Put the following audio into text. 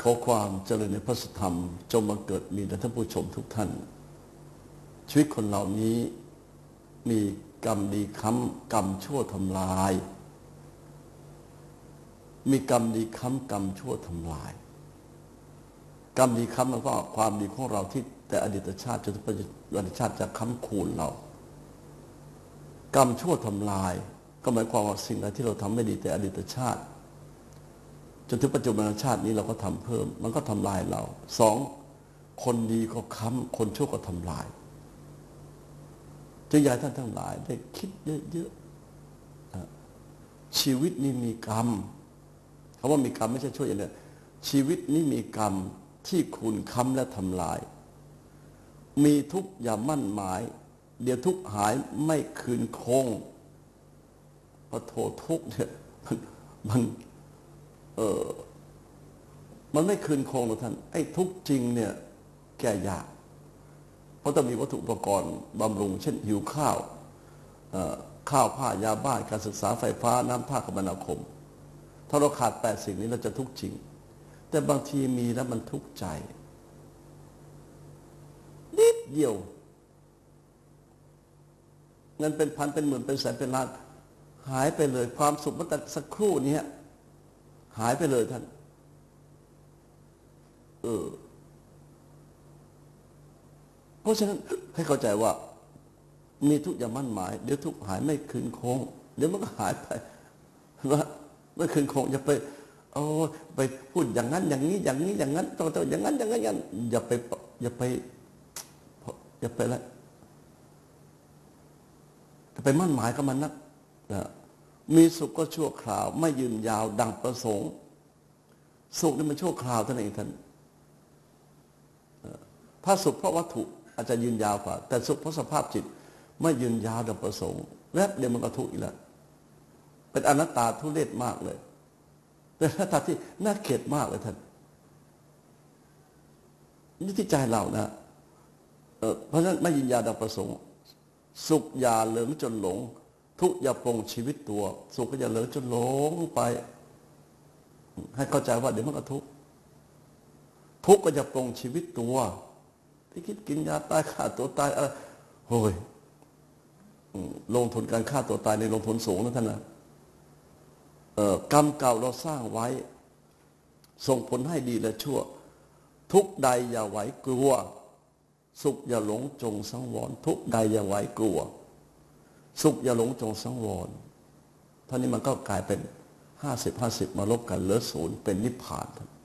อความเจริญในพระธรรมจงมาเกิดมีแด่ท่านผู้ชมทุกท่านชีวิตคนเหล่านี้มีกรรมดีค้ำกรรมชั่วทำลายมีกรรมดีค้ำกรรมชั่วทำลายกรรมดีค้ำมันก็ความดีของเราที่แต่อดีตชาติจนถึงปัจจุบันชาติจะค้ำคูณเรากรรมชั่วทำลายก็หมายความว่าสิ่งใดที่เราทำไม่ดีแต่อดีตชาติจนถึงปัจจุบันชาตินี้เราก็ทำเพิ่มมันก็ทำลายเราสองคนดีก็ค้ำคนชั่วก็ทำลายจึงอยากให้ท่านทั้งหลายได้คิดเยอะๆชีวิตนี้มีกรรมคำว่ามีกรรมไม่ใช่ช่วยอย่างเดียวชีวิตนี้มีกรรมที่คุณค้ำและทำลายมีทุกข์อย่ามั่นหมายเดี๋ยวทุกข์หายไม่คืนคงพอโทษทุกข์เนี่ยมันไม่คืนคงหรอกท่านไอ้ทุกข์จริงเนี่ยแก้ยากเพราะต้องมีวัตถุอุปกรณ์บำรุงเช่นหิวข้าวข้าวผ้ายาบ้านการศึกษาไฟฟ้าน้ำท่าคมนาคมถ้าเราขาด8สิ่งนี้เราจะทุกข์จริงแต่บางทีมีแล้วมันทุกข์ใจนิดเดียวเงินเป็นพันเป็นหมื่นเป็นแสนเป็นล้านหายไปเลยความสุขมันแต่สักครู่นี้หายไปเลยท่านเพราะฉะนั้นให้เข้าใจว่ามีทุกอย่างมั่นหมายเดี๋ยวทุกหายไม่คืนคงเดี๋ยวมันก็หายไปว่าไม่คืนคงอย่าไปไปพูดอย่างนั้นอย่างนี้อย่างนี้อย่างนั้นต้องอย่างนั้นอย่างนั้นอย่าไปอะไรไปมั่นหมายกับมันนักมีสุขก็ชั่วคราวไม่ยืนยาวดังประสงค์สุขนี่มันชั่วคราวเท่านั้นเองท่านถ้าสุขเพราะวัตถุอาจจะยืนยาวกว่าแต่สุขเพราะสภาพจิตไม่ยืนยาวดังประสงค์แวบเดียวมันก็ทุกข์อีกแล้วเป็นอนัตตาทุเรศมากเลยเป็นอนัตตาที่น่าเกลียดมากเลยท่านนี่ที่ใจเรานะเพราะฉะนั้นไม่ยืนยาวดังประสงค์สุขอย่าเหลิงจนหลงทุกข์อย่าปลงชีวิตตัวสุขก็อย่าเหลิงจนหลงไปให้เข้าใจว่าเดี๋ยวมันก็ทุกข์ทุกข์ก็อย่าปลงชีวิตตัวที่คิดกินยาตายฆ่าตัวตายอะไรโอ้ยลงทุนการฆ่าตัวตายในลงทุนสูงนะท่านนะกรรมเก่าเราสร้างไว้ส่งผลให้ดีและชั่วทุกใดอย่าไหวกลัวสุขอย่าหลงจงสังวรทุกใดอย่าไหวกลัวสุขอย่าหลงจงสังวรท่านี้มันก็กลายเป็น50 มาลบกันเหลือ0เป็นนิพพาน